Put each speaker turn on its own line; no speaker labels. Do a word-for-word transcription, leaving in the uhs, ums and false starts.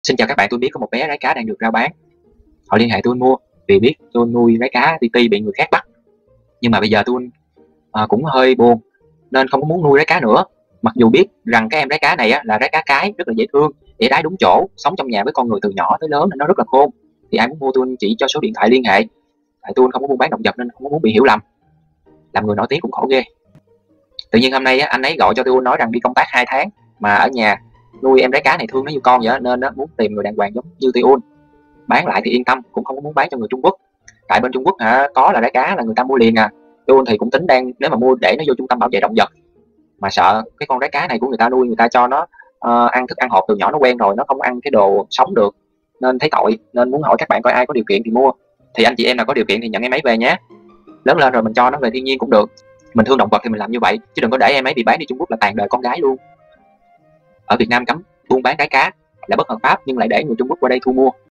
Xin chào các bạn, tôi biết có một bé rái cá đang được rao bán. Họ liên hệ tôi mua vì biết tôi nuôi rái cá ti ti bị người khác bắt. Nhưng mà bây giờ tôi à, cũng hơi buồn nên không có muốn nuôi rái cá nữa. Mặc dù biết rằng cái em rái cá này á, là rái cá cái rất là dễ thương, để đái đúng chỗ, sống trong nhà với con người từ nhỏ tới lớn nên nó rất là khôn. Thì ai muốn mua tôi chỉ cho số điện thoại liên hệ. Tại tôi không có buôn bán động vật nên không có muốn bị hiểu lầm. Làm người nổi tiếng cũng khổ ghê. Tự nhiên hôm nay á, anh ấy gọi cho tôi nói rằng đi công tác hai tháng mà ở nhà nuôi em rái cá này thương nó như con vậy, nên muốn tìm người đàng hoàng giống như Tiun bán lại thì yên tâm, cũng không có muốn bán cho người Trung Quốc. Tại bên Trung Quốc hả, có là rái cá là người ta mua liền à. Tôi thì cũng tính đang nếu mà mua để nó vô trung tâm bảo vệ động vật, mà sợ cái con rái cá này của người ta nuôi, người ta cho nó uh, ăn thức ăn hộp từ nhỏ nó quen rồi, nó không ăn cái đồ sống được nên thấy tội, nên muốn hỏi các bạn coi ai có điều kiện thì mua. Thì anh chị em nào có điều kiện thì nhận em ấy về nhé. Lớn lên rồi mình cho nó về thiên nhiên cũng được. Mình thương động vật thì mình làm như vậy, chứ đừng có để em ấy bị bán đi Trung Quốc là tàn đời con gái luôn. Ở Việt Nam cấm buôn bán rái cá là bất hợp pháp, nhưng lại để người Trung Quốc qua đây thu mua.